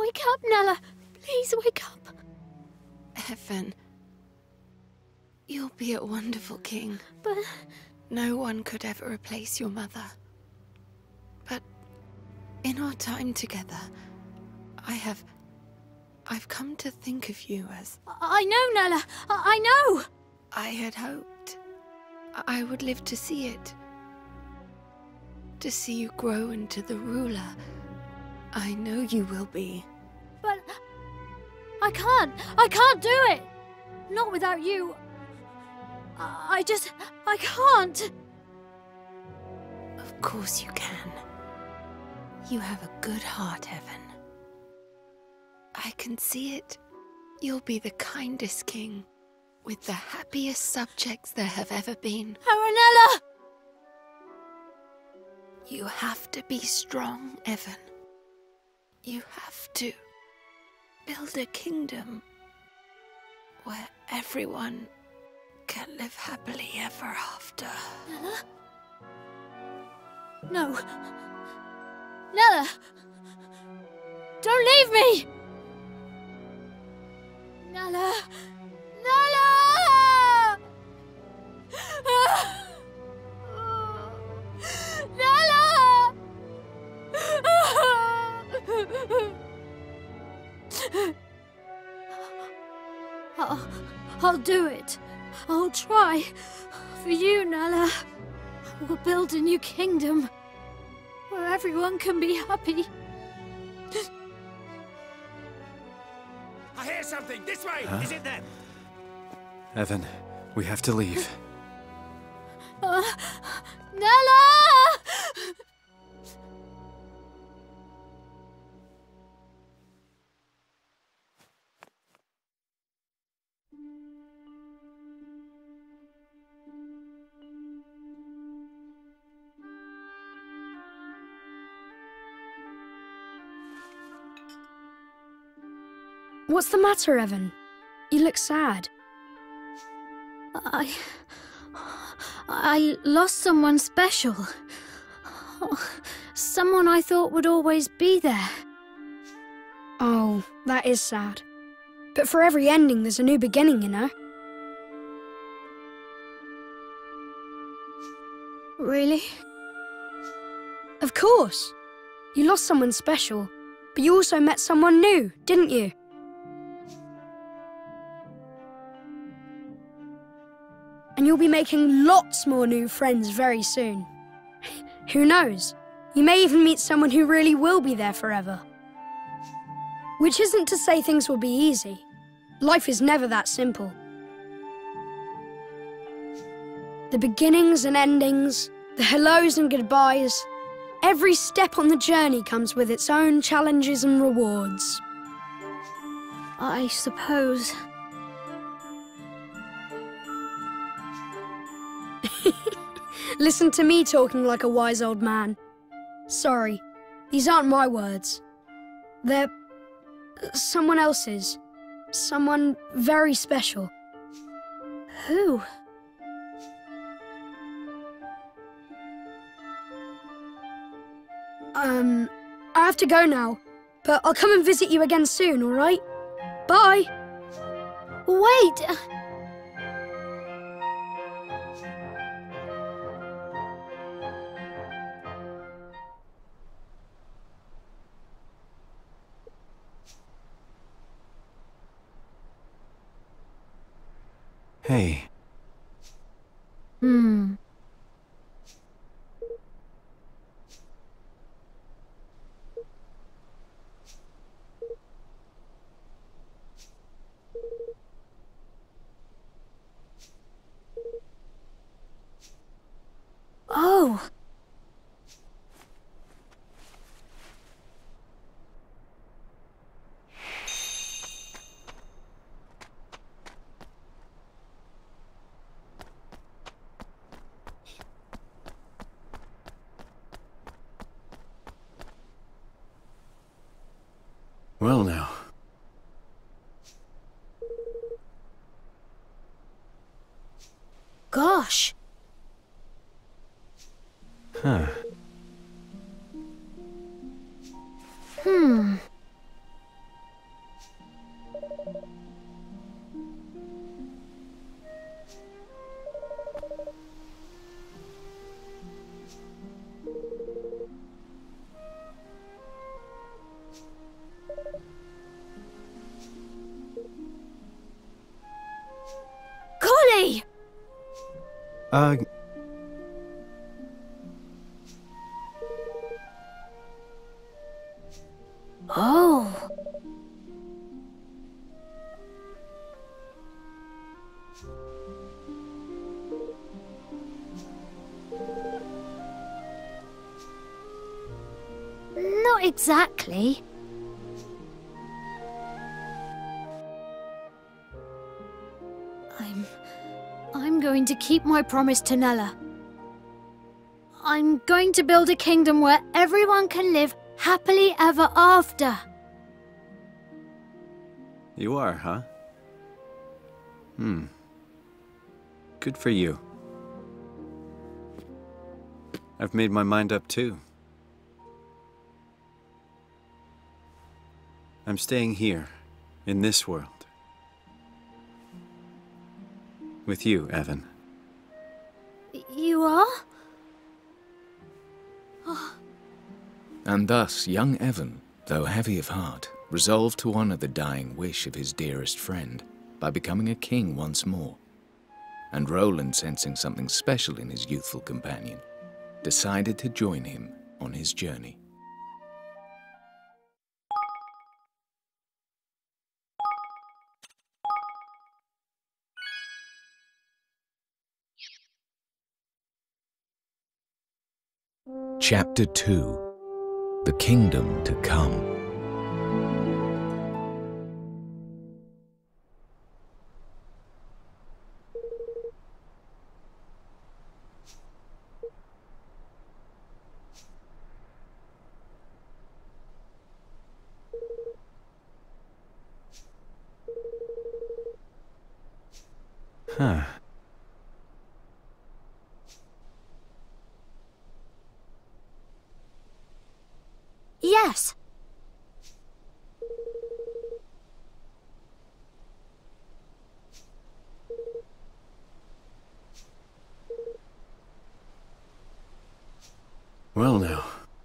Wake up, Nella. Please wake up. Evan, you'll be a wonderful king. But... No one could ever replace your mother. But in our time together, I've come to think of you as... I know, Nella. I know. I had hoped I would live to see it. To see you grow into the ruler I know you will be. But... I can't do it. Not without you. I can't. Of course you can. You have a good heart, Evan. I can see it. You'll be the kindest king, with the happiest subjects there have ever been. Aranella! You have to be strong, Evan. You have to build a kingdom where everyone can live happily ever after. Nella? No. Nella! Don't leave me! Nella! Nella! Nella! I'll do it. I'll try. For you, Nella. We'll build a new kingdom where everyone can be happy. I hear something! This way! Huh? Is it them? Evan, we have to leave. Nella! What's the matter, Evan? You look sad. I lost someone special. Someone I thought would always be there. Oh, that is sad. But for every ending, there's a new beginning, you know? Really? Of course. You lost someone special, but you also met someone new, didn't you? And you'll be making lots more new friends very soon. Who knows? You may even meet someone who really will be there forever. Which isn't to say things will be easy. Life is never that simple. The beginnings and endings, the hellos and goodbyes, every step on the journey comes with its own challenges and rewards. I suppose. Listen to me talking like a wise old man. Sorry, these aren't my words. They're someone else's. Someone very special. Who? I have to go now, but I'll come and visit you again soon, all right? Bye! Wait! Hey. Oh! Well now. Gosh! Huh. Uh... Oh. Not exactly. I'm going to keep my promise to Nella. I'm going to build a kingdom where everyone can live happily ever after. You are, huh? Good for you. I've made my mind up too. I'm staying here, in this world. With you, Evan. You are? And thus young Evan, though heavy of heart, resolved to honor the dying wish of his dearest friend by becoming a king once more. And Roland, sensing something special in his youthful companion, decided to join him on his journey. Chapter 2: The Kingdom to Come. Huh. Yes. Well now.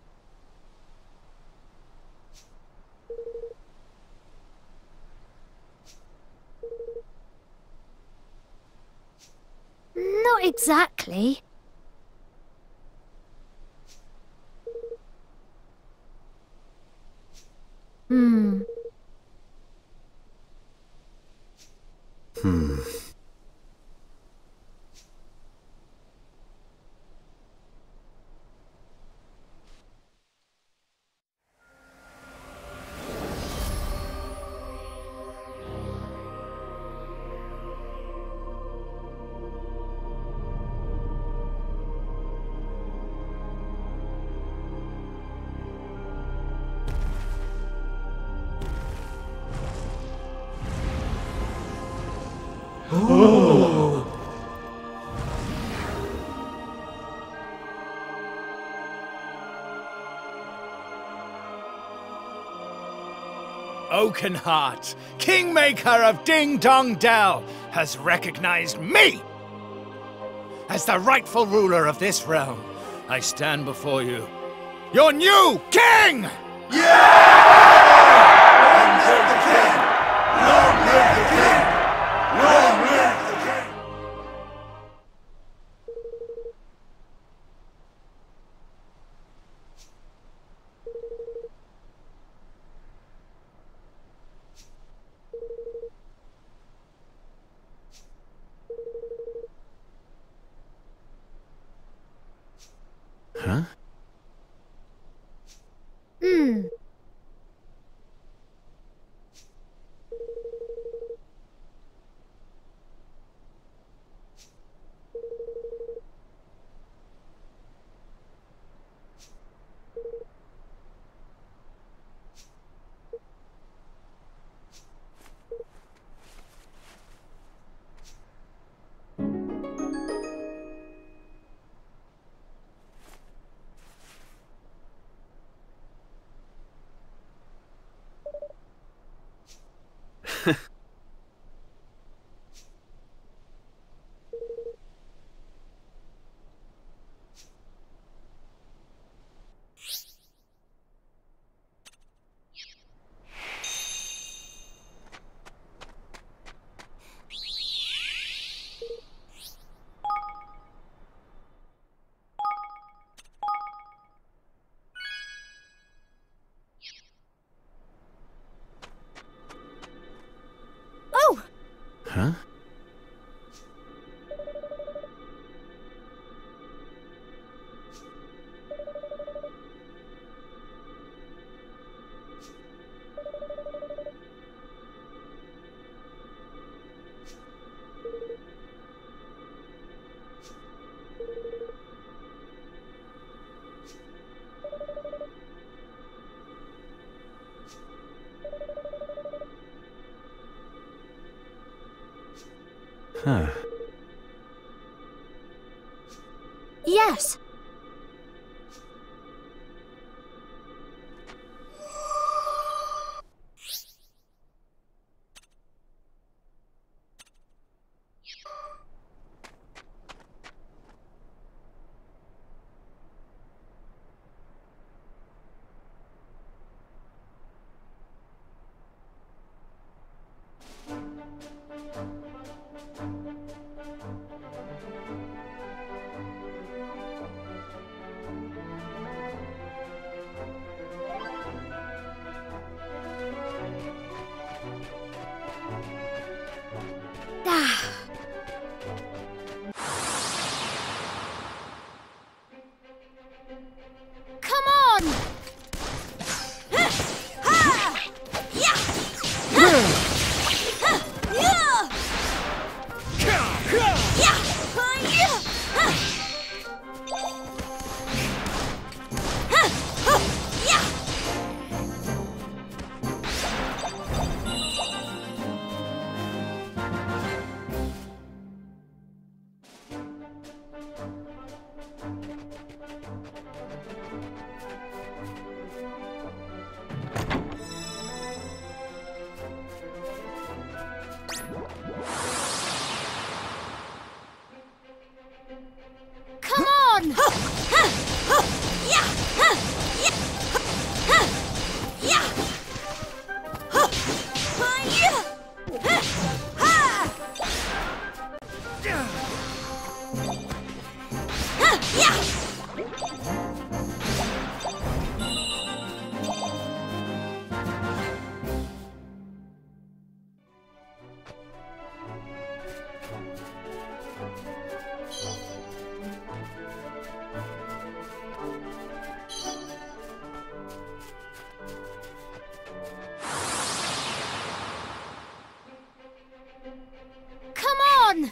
Not exactly. Hmm. Oakenheart, Kingmaker of Ding Dong Dell, has recognized me as the rightful ruler of this realm. I stand before you, your new king! Huh? Hmm. Huh? Huh. Yes. Come on! Come on! Come on!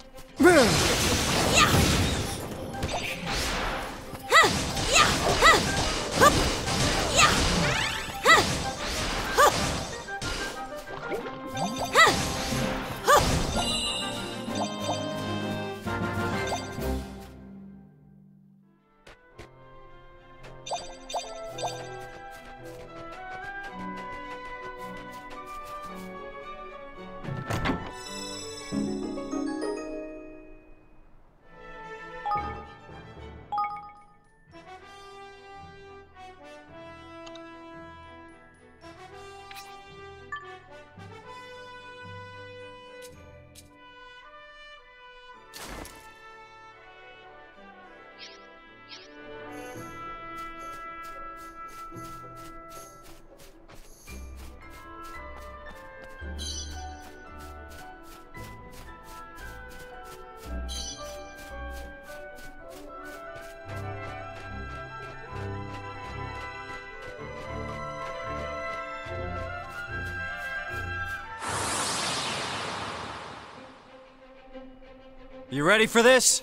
You ready for this?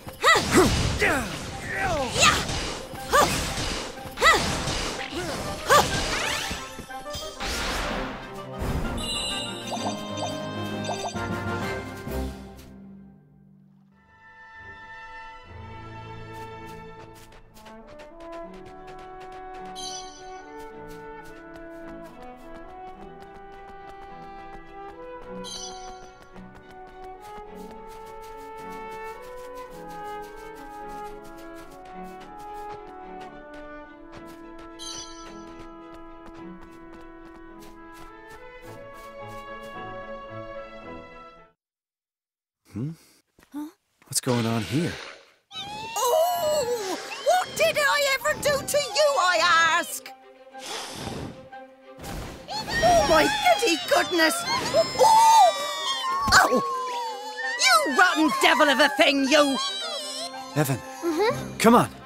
What's going on here? Oh! What did I ever do to you, I ask? Oh, my goody goodness! Oh! Oh! You rotten devil of a thing, you! Evan, come on.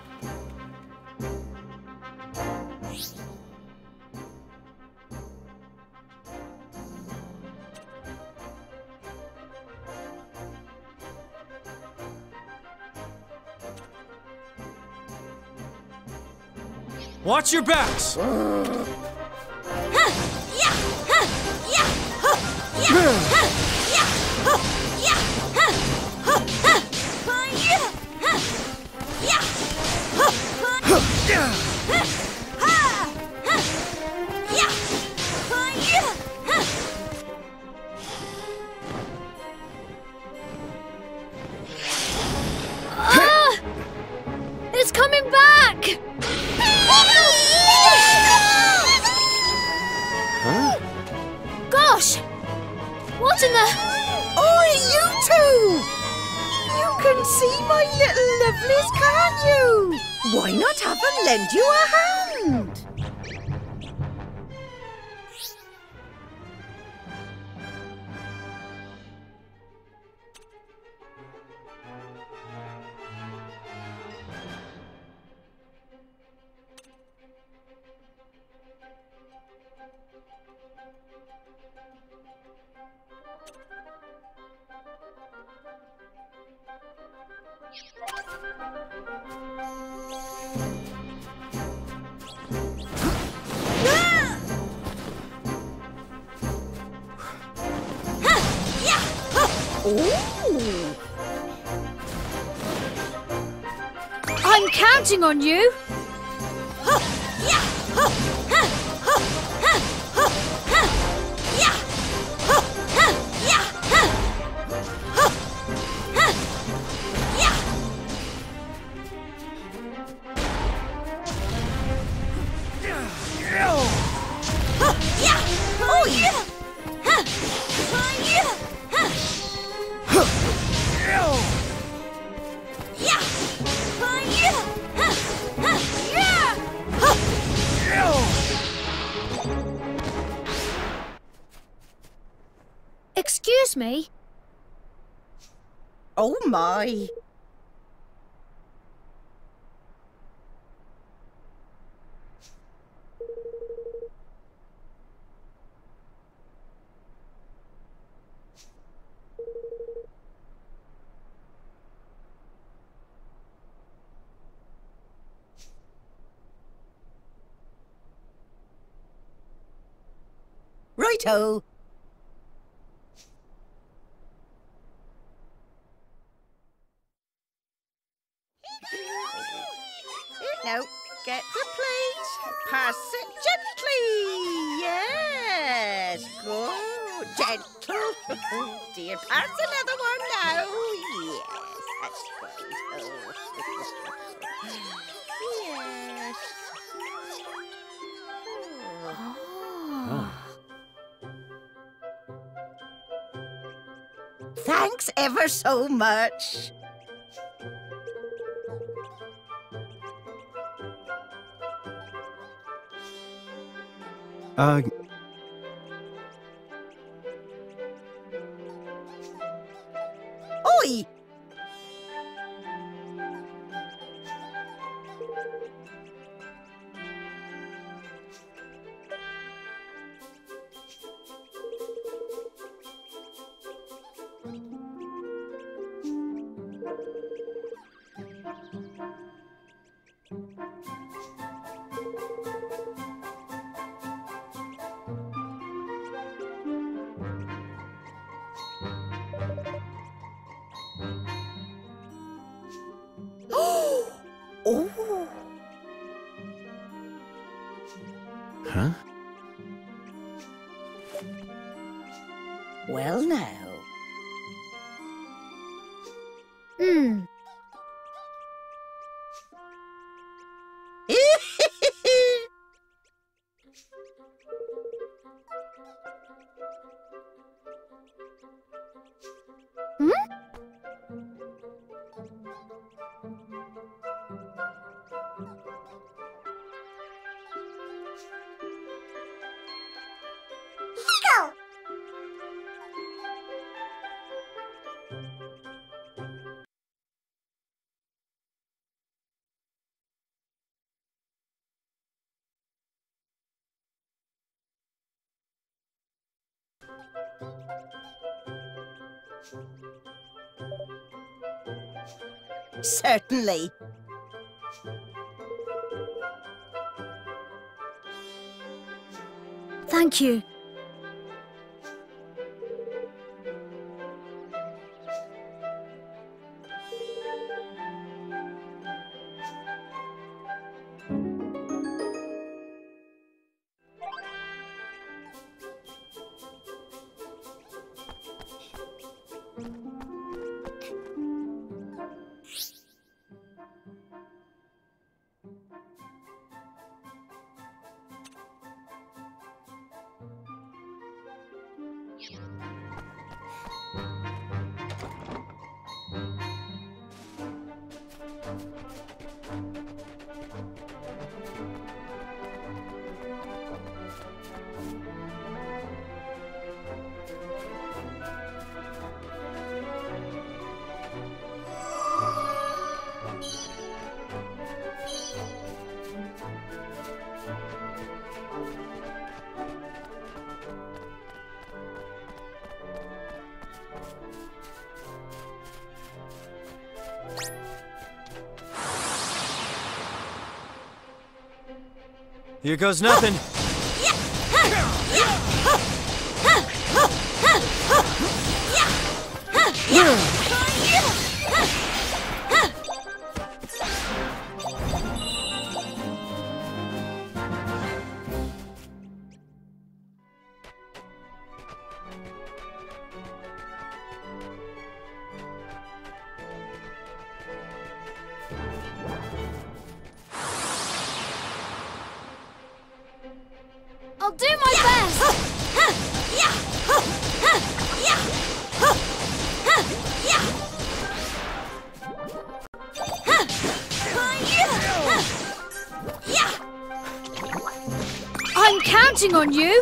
Watch your backs! It's coming back! Huh? Gosh! What in the... Oi, you two! You can see my little lovelies, can't you? Why not have them lend you a hand? I'm counting on you! Excuse me? Oh my. Righto. Now, get the plate. Pass it gently. Yes, good. Gentle. Dear, pass another one now. Yes, that's right. Yes. Thanks ever so much. Oi! Oh! Huh? Well now. Certainly. Thank you. Here goes nothing. I'll do my best! I'm counting on you!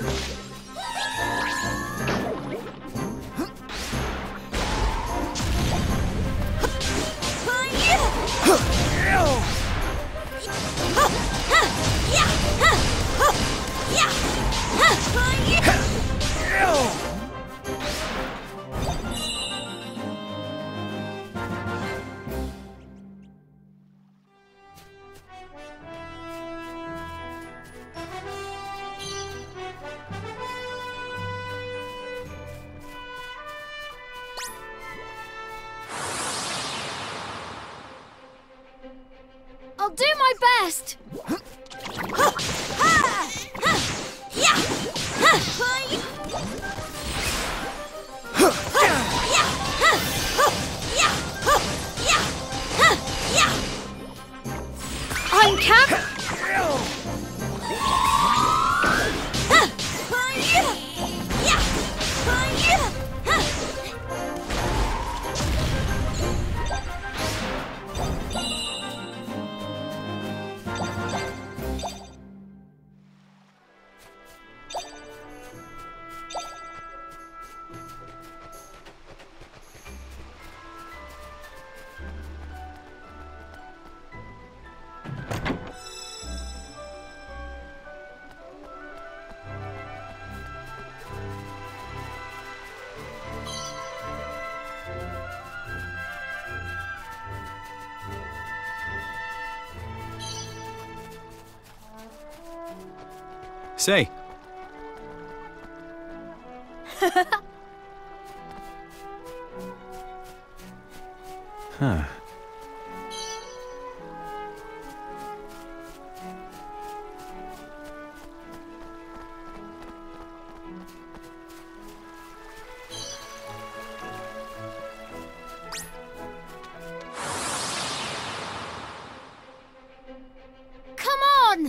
I'll do my best! I'm counting. Say. Huh. Come on!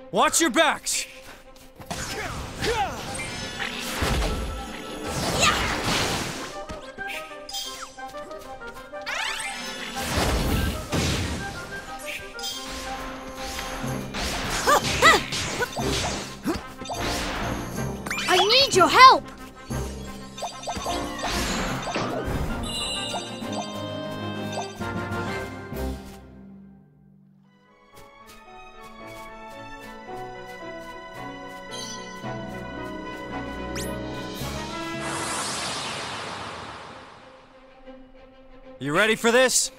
Watch your backs! I need your help! You ready for this?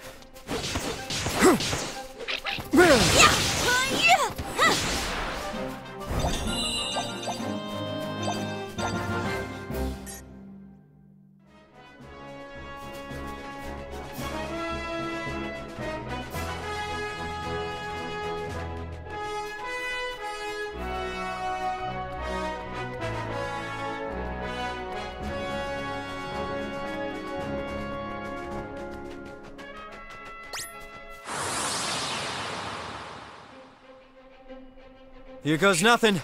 Here goes nothing.